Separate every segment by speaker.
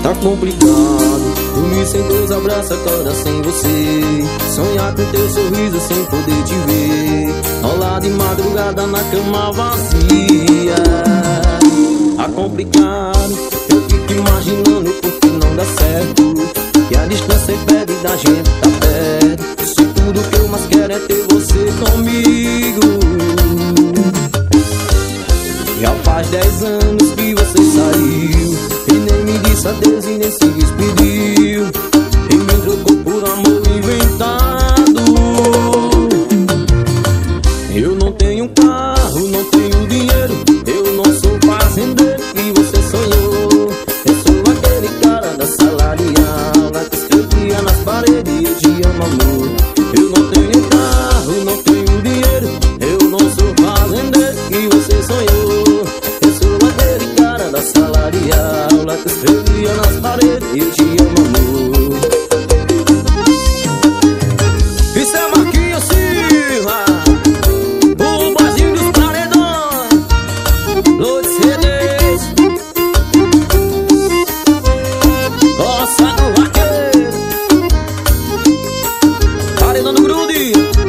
Speaker 1: Tá complicado dormir sem teus abraços, acordar sem você, sonhar com teu sorriso sem poder te ver, rolar de madrugada na cama vazia. Tá complicado, eu fico imaginando porque não dá certo, que a distância impede da gente tá perto. Se tudo que eu mais quero é ter você comigo. Já faz 10 anos que você saiu e nem me disse adeus e nem se despediu, e me trocou por amor inventado. Eu não tenho carro, não tenho dinheiro, eu não sou fazendeiro que você sonhou. Eu sou aquele cara da sala de aula que escrevia nas paredes eu te amo, amor. Eu não tenho carro, não tenho dinheiro, eu não sou fazendeiro que você sonhou. Eu sou aquele cara da sala de aula que escrevia nas paredes eu te amo, amor. Isso é Marquinhos Silva, o boizinho dos paredões, Lourdes CDs, Roça do Vaqueiro, paredão do grude.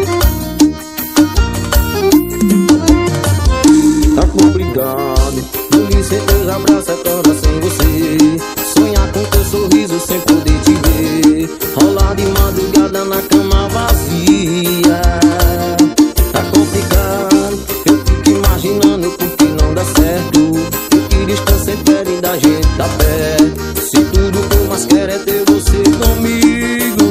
Speaker 1: Tá complicado dormir sem teus abraços, acordar sem você, sonhar com teu sorriso sem poder te ver, rolar de madrugada na cama vazia. Tá complicado, eu fico imaginando porque não dá certo, que distância impede da gente tá perto. Se tudo que eu mais quero é ter você comigo.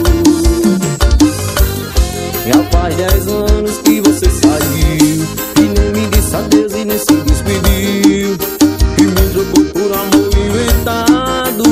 Speaker 1: Já faz 10 anos que você saiu e nem me disse adeus e nem se despediu, e me trocou por amor inventado.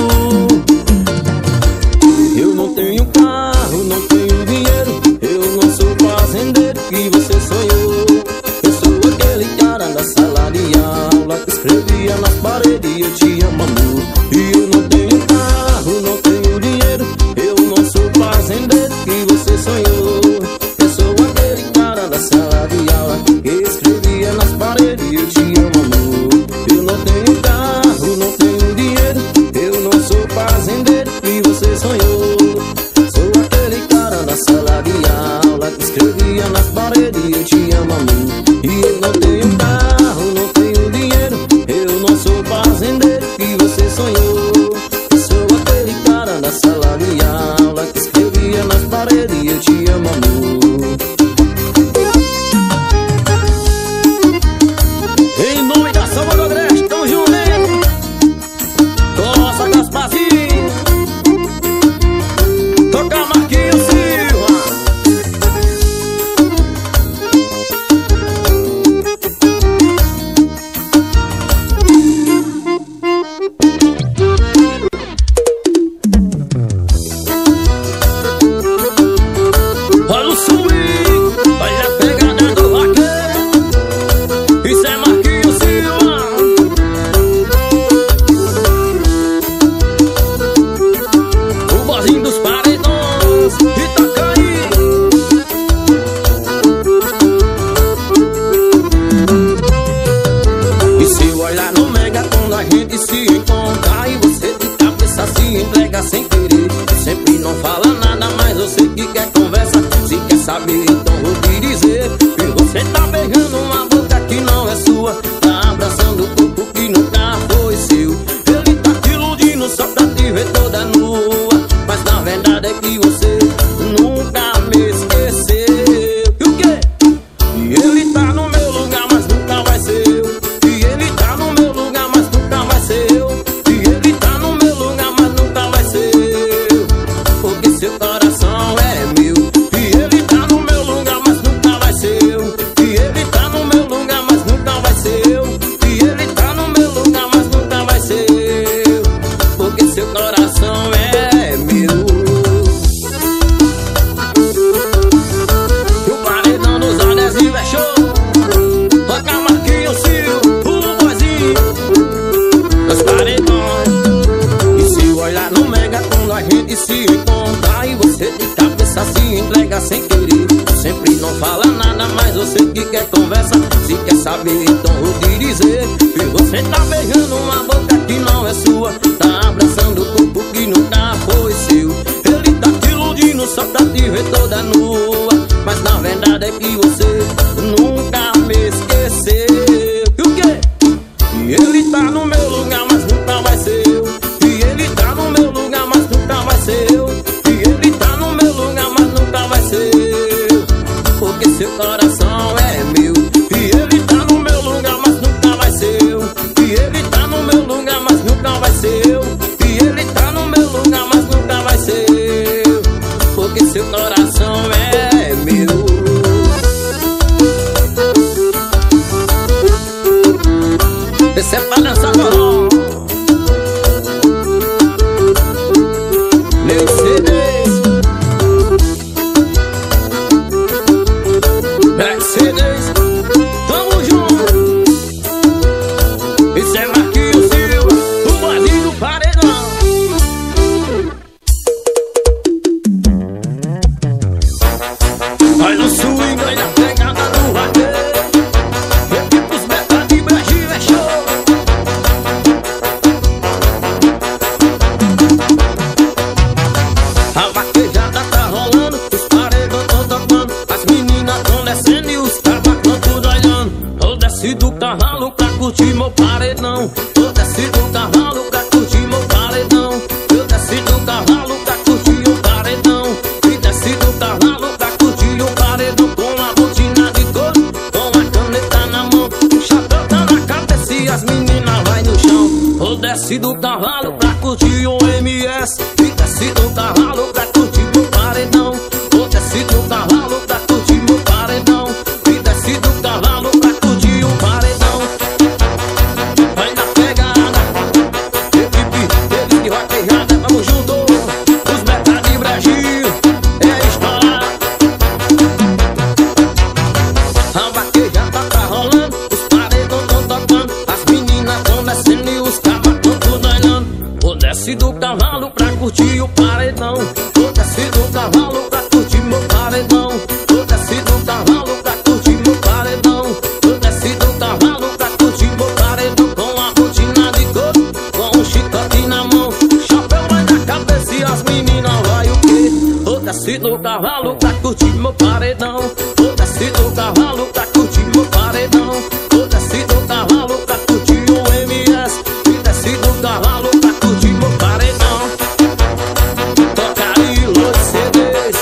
Speaker 1: Eu não tenho carro, não tenho dinheiro, eu não sou fazendeiro que você sonhou. Eu sou aquele cara da sala de aula que escrevia nas paredes eu te amo, amor. E eu não tenho carro, não tenho dinheiro, eu não sou fazendeiro que você sonhou. Eu sou aquele cara da sala de aula que escrevia nas paredes eu te amo, amor. Eu não tenho carro, não tenho dinheiro, eu não sou fazendeiro que você sonhou. Sou aquele cara da sala de aula que escrevia nas paredes eu te amo, amor. E eu não tenho carro, não tenho dinheiro, eu não sou fazendeiro que você sonhou. Eu sou aquele cara da sala de aula que escrevia nas paredes eu te amo, amor. Em nome da Samba do Agreste, tamo junto, hein? Nossa, Gasparzinho, toca Marquinhos Silva. Olha o swing, olha a pegada do vaqueiro. Isso é Marquinhos Silva, o boizinho dos paredões, e toca aí. E se olhar no mega quando a gente se encontra, e você de cabeça se entrega sem querer, sempre não fala nada, mas eu sei que quer conversa. Se quer saber, então vou te dizer que você tá pegando uma boca que não é sua, tá abraçando o corpo que nunca foi seu. Ele tá te iludindo só pra te ver toda nua, mas na verdade é que você nunca me esqueceu. E o quê? E ele tá no meu lugar, mas nunca vai ser eu. E ele tá no meu lugar, mas nunca vai ser eu. E ele tá no meu lugar, mas nunca vai ser eu, porque seu coração é meu. E ele tá no meu lugar, mas nunca vai ser eu. E ele tá no meu lugar, mas nunca vai ser eu. E ele tá no meu lugar, mas nunca vai ser eu, porque seu coração é meu. O paredão dos adesivos é show. Toca Marquinhos Silva, o boizinho dos paredões. E se olhar no mega quando a gente se encontra, e você de cabeça se entrega sem querer, sempre não fala nada, mas você que quer conversa. Se quer saber, então vou te dizer que você tá beijando uma boca que não é sua, tá abraçando o corpo que nunca foi seu. Ele tá te iludindo só pra te ver toda nua, mas na verdade é que você nunca me esqueceu. E o quê? E ele tá no meu lugar, mas nunca vai ser eu. E ele tá no meu lugar, mas nunca vai ser eu. E ele tá no meu lugar, mas nunca vai ser eu, porque seu coração é meu. E ele tá no meu lugar, mas nunca vai ser eu. E ele tá no meu lugar, mas nunca vai ser eu. E ele tá no meu lugar, mas nunca vai ser eu, porque seu coração é meu. Esse é pra dançar forró. Mercedes, Mercedes, tamo junto. Esse é Marquinhos Silva, o boizinho do paredão. Olha o swing, olha a pegada do vaqueiro. Equipos Beta de Brasil é show. A vaquejada tá rolando, os paredão tão tocando, as meninas tão descendo e os cabacão tudo olhando. Eu desci do cavalo pra curtir meu paredão. Eu desci do cavalo pra curtir meu paredão. Eu desci do cavalo pra curtir o paredão. E desci do cavalo pra curtir o paredão, com a botina de couro, com a caneta na mão, o chapéu tá na cabeça e as meninas vai no chão. Eu desci do cavalo pra curtir o MS. E desci do cavalo pra curtir meu paredão. Eu desci do cavalo pra curtir meu paredão. E desci do cavalo pra curtir o paredão. Vai na pegada, equipe deles de vaquejada, vamos junto. Os Beta de Brasil é a história. A vaquejada tá rolando, os paredão tão tocando, as meninas tão descendo e os cabacão tudo olhando. Eu desci do cavalo pra curtir o paredão. Eu desci do cavalo pra curtir meu paredão. Eu desci do cavalo pra curtir meu paredão. Eu desci do cavalo pra curtir meu paredão, com a botina de couro, com um chicote na mão, chapéu vai na cabeça e as meninas vai o quê? Eu desci do cavalo pra curtir meu paredão. Eu desci do cavalo pra curtir meu paredão. Eu desci do cavalo pra curtir o MS. E desci do cavalo pra curtir meu paredão. Toca aí, Los CDs.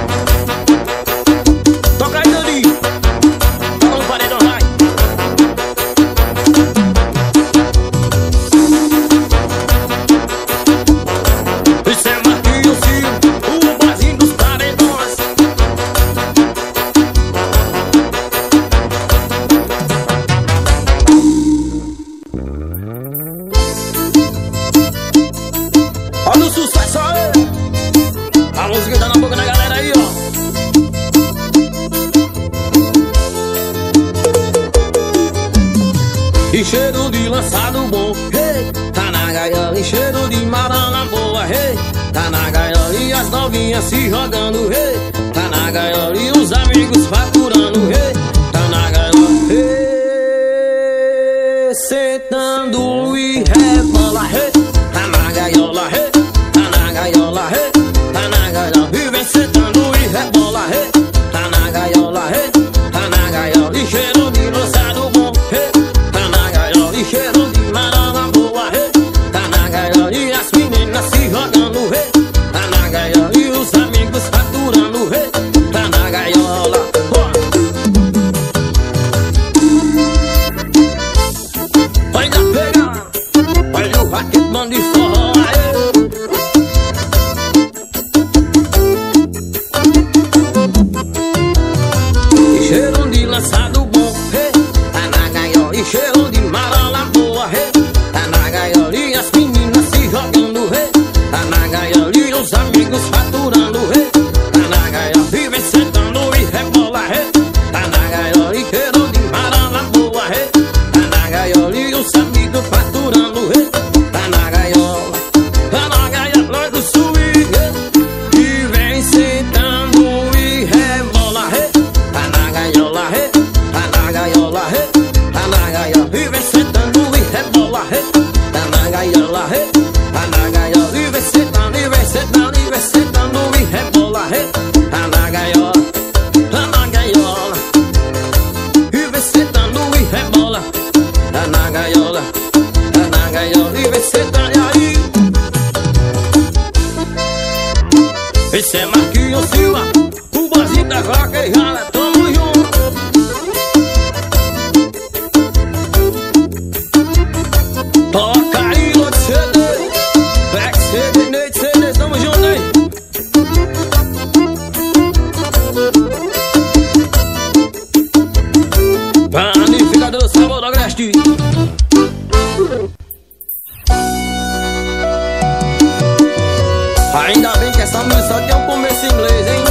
Speaker 1: Toca aí, Dani. Toca no paredão, vai. Isso é Marquinhos Silva, o boizinho dos paredões. Olha o sucesso aí. A música tá na boca da galera aí, ó. E cheiro de lançado bom, hey, tá na gaiola. E cheiro de marana boa, hey, tá na gaiola. E as novinhas se jogando, hey, tá na gaiola. E os amigos faturando, hey, tá na gaiola. Hey, sentando e rebola, hey, tá na gaiola, hey, tá na gaiola, hey, tá na gaiola. E vem sentando e rebola, hey, tá na gaiola, hey, tá na gaiola. E cheiro de lançado bom, hey, tá na gaiola. E cheiro de marana boa, hey, tá na gaiola. E as meninas se jogando, hey, tá na gaiola. E os amigos faturando, hey, tá na gaiola. Olha a pegada, olha o vaqueiro de forró, aê. E cheiro de lançado bom, hey, tá na gaiola. E cheiro de marana boa, hey, tá na gaiola. E as meninas se jogando, hey, tá na gaiola. E os amigos faturando, hey, tá na gaiola. E vem sentando e rebola, hey, tá na gaiola. E cheiro de marana boa, hey, tá na gaiola. E os amigos faturando, hey, tá na gaiola. Tá na gaiola do swing, hey, e vem sentando e rebola, hey, tá na gaiola, hey, melhor e vê cê tá aí. Esse é Marquinhos Silva, o bozinho da vaquejada, tamo junto. Toca aí, Lote CD, Black CD, Neide CD, tamo junto, hein? Panificador do Sabor do Agreste. Ainda bem que essa música só tem um começo em inglês, hein?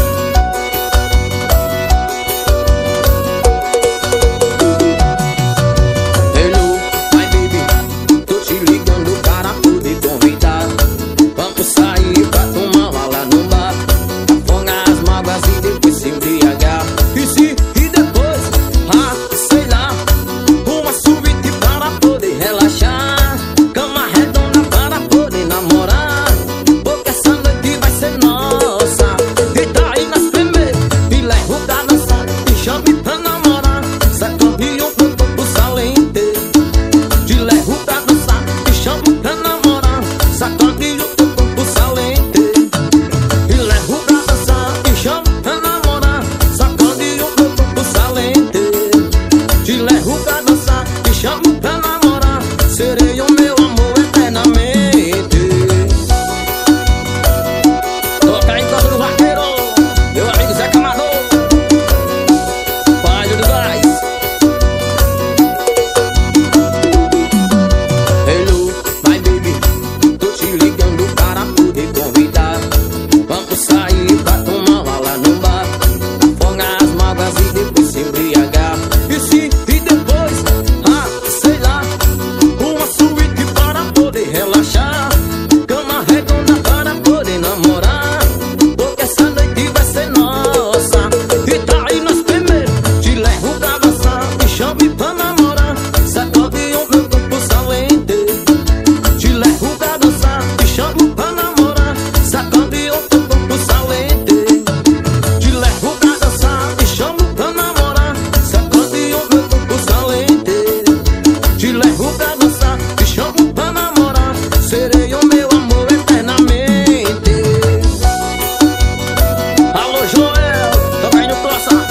Speaker 1: Hello, my baby, tô te ligando para poder convidar. Vamos sair pra tomar uma lá no bar, afogar as mágoas e depois se embriagar. E depois, sei lá, uma suíte para poder relaxar, cama redonda para poder namorar, porque essa noite vai ser nossa. E tá aí nas primeiras, me leva pra dançar, me chame pra namorar, sacode um pouco pro salão inteiro. Te levo pra dançar, me chamo pra namorar, sacode um pouco pro salão inteiro. Te levo pra dançar, me chamo pra namorar, sacode um pouco pro salão inteiro. Te levo pra dançar, me chamo pra namorar, serei o meu amor eternamente. Toca aí, toca do vaqueiro, meu amigo Zé Camargo, pai do gás. Hello, my baby, tô te ligando para poder convidar. Vamos sair pra tomar uma lá no bar, afogar as mágoas e depois se embriagar. E depois, sei lá, uma suíte para poder relaxar, cama redonda para poder namorar, porque essa noite vai ser nossa. E tá aí nas primeiras, te levo pra dançar, me chame pra namorar, sacode o meu corpo salente. Te levo pra dançar, me chamo pra namorar, sacode o teu corpo salente. Te levo pra dançar, me chamo pra namorar, sacode o meu corpo salente. Te levo pra dançar, me chamo pra namorar, serei o meu amor eternamente. Alô Joel, toca aí no Coça.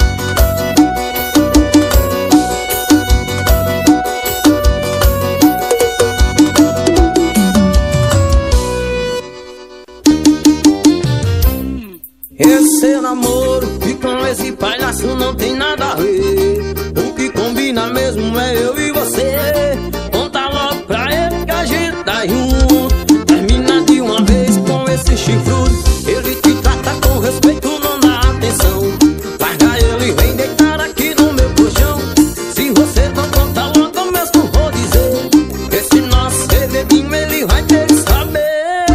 Speaker 1: Esse namoro e com esse palhaço não tem nada a ver. O que combina mesmo é eu e você. Conta logo pra ele que a gente tá junto. Termina de uma vez com esse chifrudo. Ele te trata com respeito, não dá atenção. Larga ele e vem deitar aqui no meu colchão. Se você não conta logo mesmo vou dizer, esse nosso segredinho ele vai ter que saber.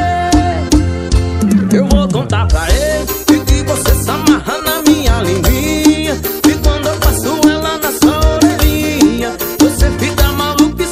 Speaker 1: Eu vou contar pra ele que você se amarra na minha linguinha, e quando eu passo ela na sua orelhinha, você fica maluco e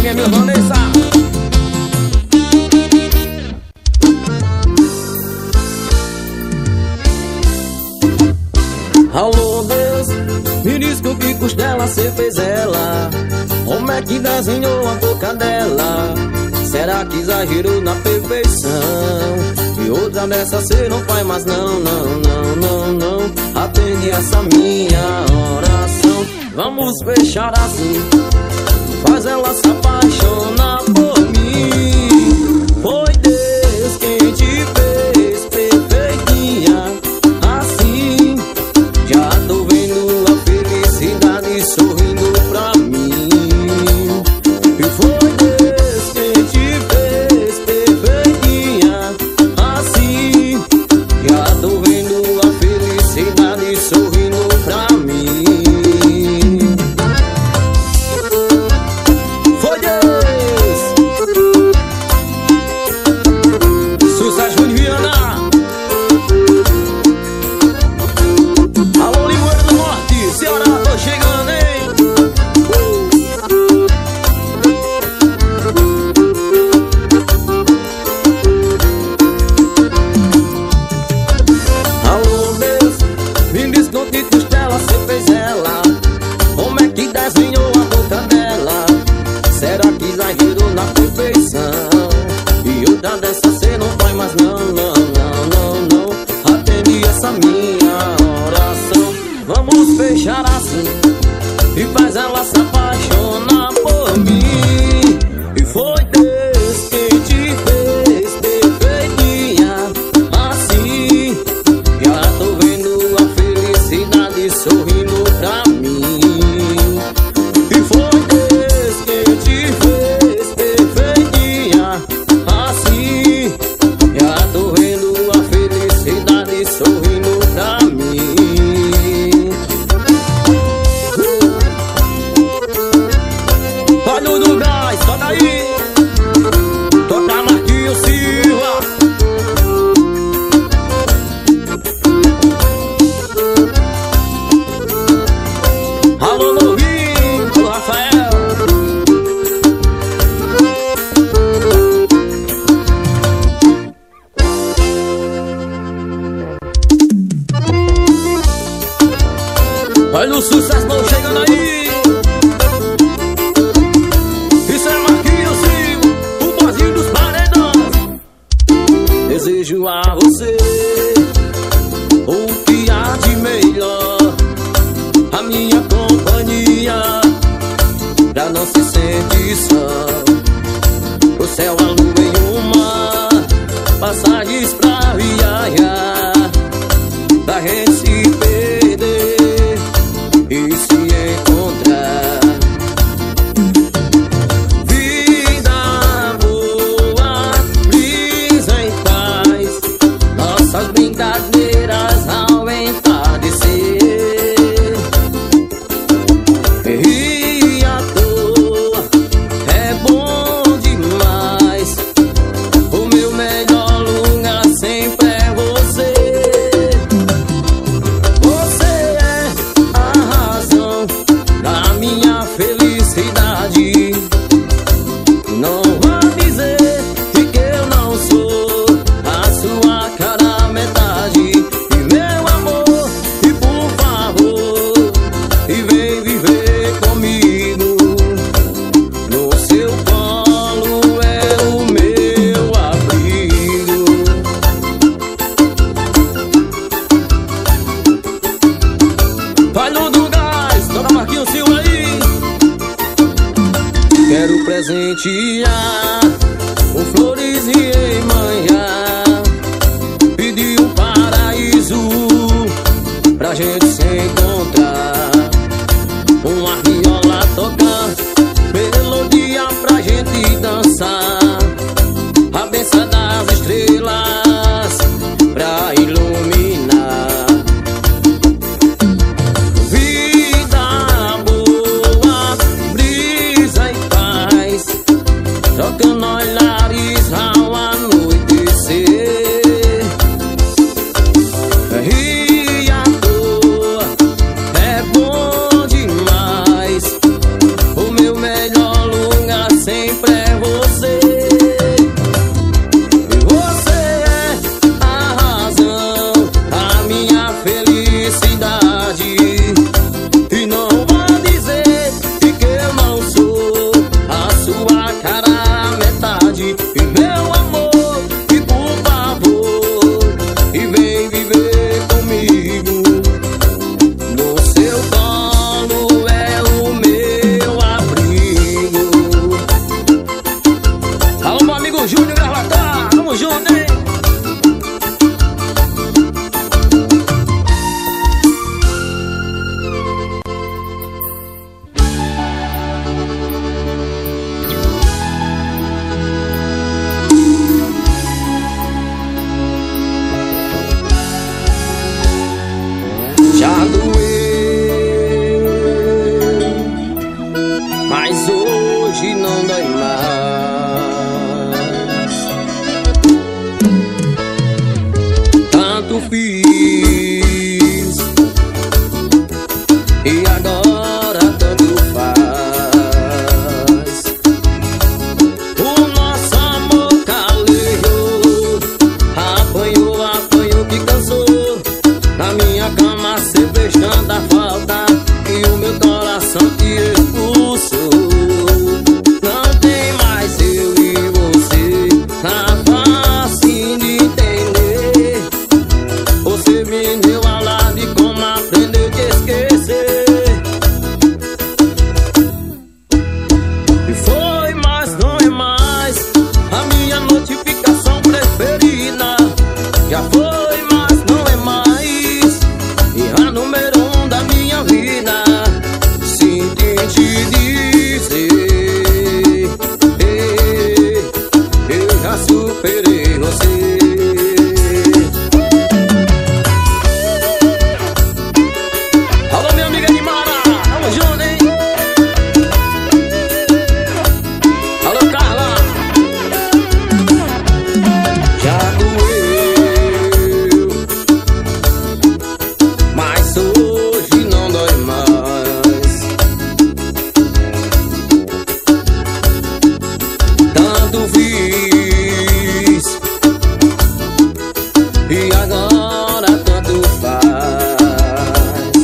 Speaker 1: minha amiga Vanessa. Alô Deus, me diz com que costela cê fez ela. Como é que desenhou a boca dela? Será que exagerou na perfeição? E outra dessa cê não faz mais não, não, não, não, não. Atende essa minha oração. Vamos fechar assim, faz ela se apaixonar por mim. Foi Deus quem te fez perfeitinha assim. Já tô vendo a felicidade sorrindo pra mim. E foi Deus quem te fez perfeitinha assim. Já tô vendo a felicidade sorrindo pra mim. Foi Deus. Sucesso Juliana. Alô Limoeiro do Norte, Ceará, tô chegando, hein? Alô Deus, me diz com que costela cê fez ela. Como é que desenhou a boca dela? Será que exagerou na perfeição? E outra dessa cê não faz mais não, não, não, não, não. Atende essa minha oração. Vamos fechar assim e faz ela se apaixonar por mim. E foi Deus quem te fez perfeitinha assim. Já tô vendo a felicidade sorrindo pra mim. E foi Deus quem te fez perfeitinha assim. Já tô vendo a felicidade sorrindo pra mim. Olha do gás, toca aí. Toca Marquinhos Silva. Alô novinho, do Rafael. Olha o sucesso não chegando aí. Isso é Marquinhos Silva, o bozinho dos paredões. Desejo a você o que há de melhor, a minha companhia, pra não se sentir só. O céu, a lua e o mar, passagens pra viajar, da gente se perder e se encontrar. Vida boa, brisa em paz, nossas brincadeiras ao entardecer. E à toa é bom demais, o meu melhor lugar sempre é você. Você é a razão da minha felicidade. Não vá dizer que eu não sou a sua cara metade. E meu amor, e por favor, e vem viver comigo. No seu colo é o meu abrigo. Falho do gás, toda Marquinhos Silva aí. Quero presentear com flores e manhã, pedir um paraíso pra gente se encontrar. Uma viola tocar, melodia pra gente dançar, a benção das estrelas pra iluminar. Vida boa, brisa e paz, trocando olhares ao anoitecer. E à toa é bom demais, o meu melhor lugar sempre tanto fiz e agora tanto faz.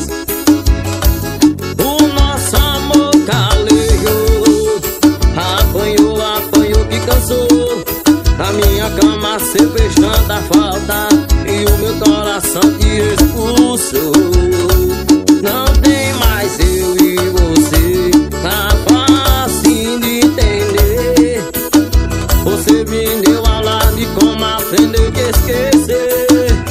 Speaker 1: O nosso amor calejou, apanhou que cansou. A minha cama cê fez tanta falta e o meu coração te expulsou. Não tem mais eu e você, tá fácil de entender. Você me deu aula de como aprender a esquecer.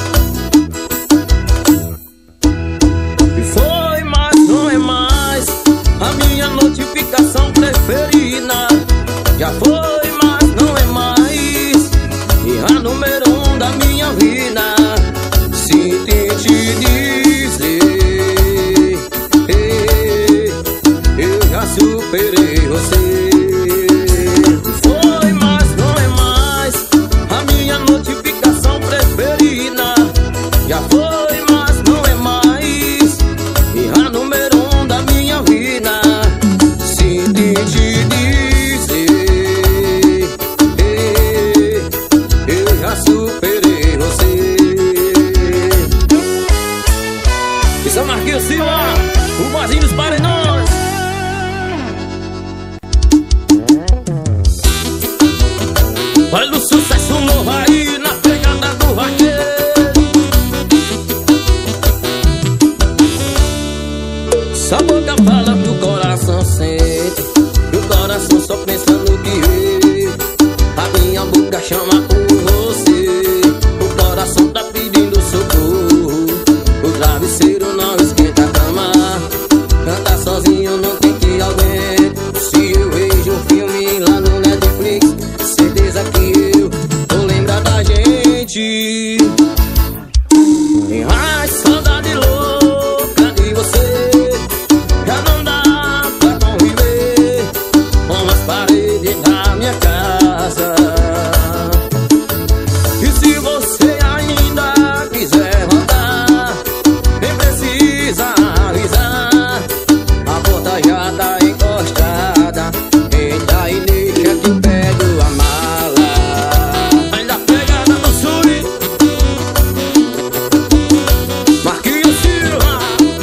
Speaker 1: E foi, mas não é mais a minha notificação preferida. Já foi, mas não é mais, e a número 1 da minha vida. Sinto em te dizer, eu já superei você. Foi, mas não é mais a minha notificação preferida. Já foi, mas não é mais, e a número 1 da minha vida. Sinto em te dizer, eu já superei você. Isso é Marquinhos Silva, o vozinho dos Paredões. Olha o sucesso novo aí na pegada do vaqueiro. Sua boca fala que o coração sente, e o coração só pensa no que vê. A minha boca chama por você, o coração tá pedindo socorro. O travesseiro não esquenta a cama, cantar sozinho não tem que alguém. Se eu vejo um filme lá no Netflix, certeza que eu vou lembrar da gente. Tem mais saudade louca de você, já não dá pra conviver com as paredes da minha casa. E se você ainda quiser voltar, nem precisa avisar, a porta já tá encostada. Entra e deixa que eu pego a mala. Ainda pegada do sul, Marquinhos Silva.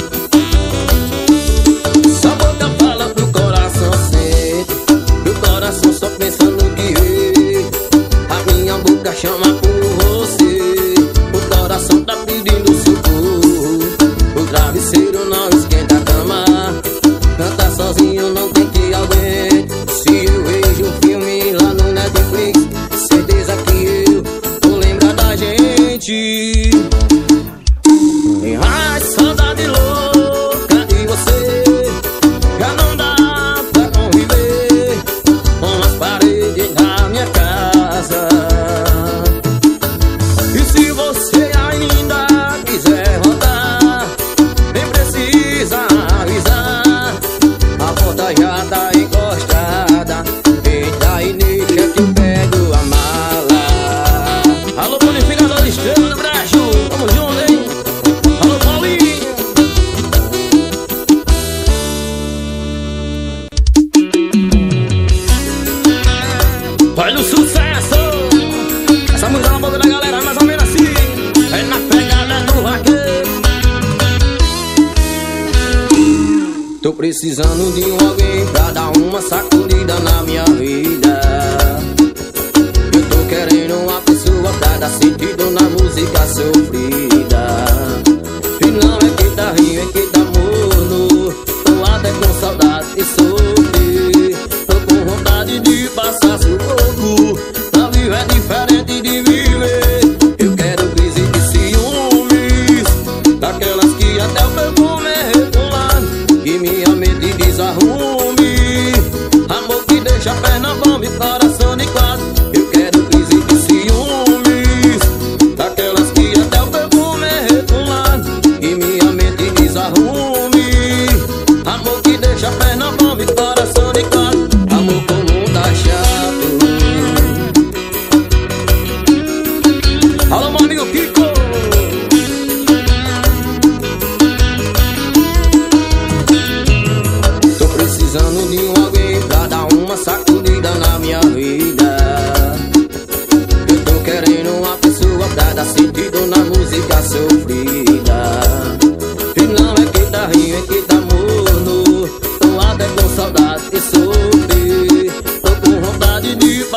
Speaker 1: Sua boca fala que o coração sente, e o coração só pensa no que vê. A minha boca chama por você, o coração tá pedindo socorro. O travesseiro não esquenta a cama, cantar sozinho não tem que alguém. Se eu vejo um filme lá no Netflix, certeza que eu vou lembrar da gente. Tem mais saudade louca de você, já não dá pra conviver com as paredes da minha casa. E se você ainda quiser voltar, nem precisa avisar, a porta já tá encostada. Eita e deixa que eu pego a mala. Alô, bonificador de estrela do Brasil, tamo junto, hein? Alô, Paulinho. Olha o sucesso, essa música na boca da galera, mais ou menos assim, é na pegada do vaqueiro. Tô precisando de alguém pra dar uma sacudida na minha vida. Eu tô querendo uma pessoa pra dar sentido na música sofrida. E não é que tá rio, é que tá morno. Tô até com saudade de sofrer. Tô com vontade de passar sufoco. A vida é diferente de viver. Eu quero crise de ciúmes, daquelas que até o perfume é regulado, que minha mente desarrume. Amor que deixa a perna bomba e coração de quatro. Eu quero crise de ciúmes, daquelas que até o perfume é regulado, que minha mente desarrume. Amor que deixa a perna bomba e coração de quatro. Amor comum tá chato,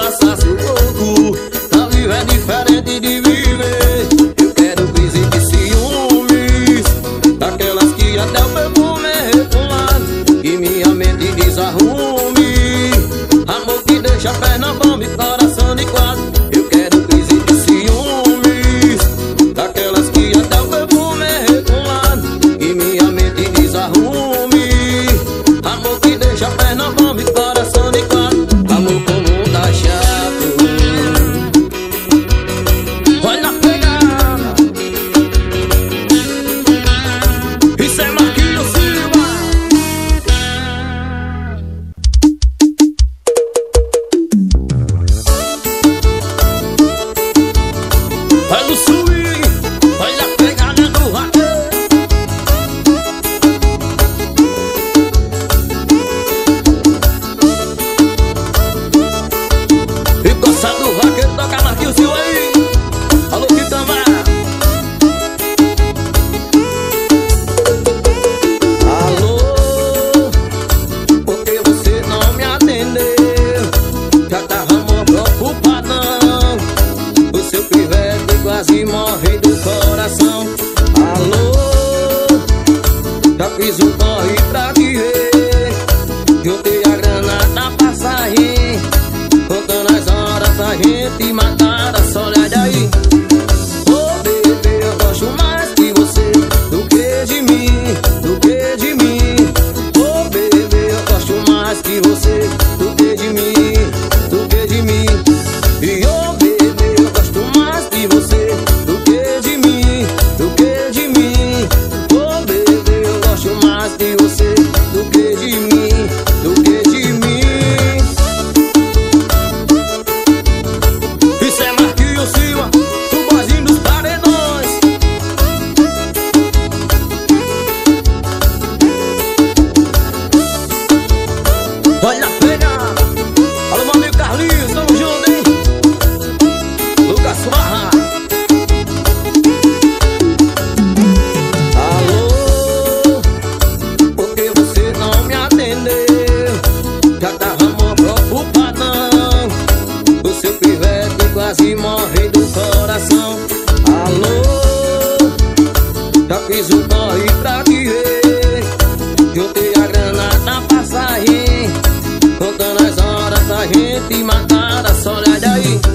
Speaker 1: passasse o pouco. A vida é diferente de viver. Eu quero crise de ciúmes, daquelas que até o perfume é refumado e minha mente desarrume. Amor que deixa a perna bamba e coração de quatro. Eu quero crise de ciúmes, daquelas que até o perfume é refumado e minha mente desarrume. Amor que deixa a perna bamba e coração de quatro. Amor como tá chato. Olha a pegada. Isso é Marquinhos Silva. Olha o swing, olha a pegada do raqueiro. E gosta do vaqueiro, toca Marquinhos Silva aí. Alô, Quitambá. Alô, por que você não me atendeu? Já tava mó preocupadão. O seu pivete quase morre do coração. Alô, já fiz um corre pra te ver. Juntei a grana da passagem, contando as horas pra gente matar a saudade aí. Ô bebê, eu gosto mais de você do que de mim, do que de mim. Ô bebê, eu gosto mais de você do que de mim, do que de mim. E ô bebê, eu gosto mais de você do que de mim, do que de mim. Ô bebê, eu gosto mais de você do que de mim, do que de mim. Isso é Marquinhos Silva, o boizinho dos paredões. Olha a pegada. Alô, meu amigo Carlinhos, tamo junto, hein? Lucas Farra. Alô, por que você não me atendeu? Já tava mó preocupadão. O seu pivete quase morre do coração. Alô, já fiz um corre pra te ver. Juntei a grana da passagem, contando as horas pra gente matar a saudade aí.